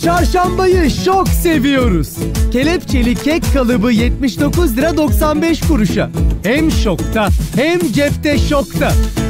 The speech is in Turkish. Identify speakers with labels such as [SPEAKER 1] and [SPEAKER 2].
[SPEAKER 1] Çarşambayı çok seviyoruz. Kelepçeli kek kalıbı 79 lira 95 kuruşa. Hem ŞOK'ta hem cepte ŞOK'ta.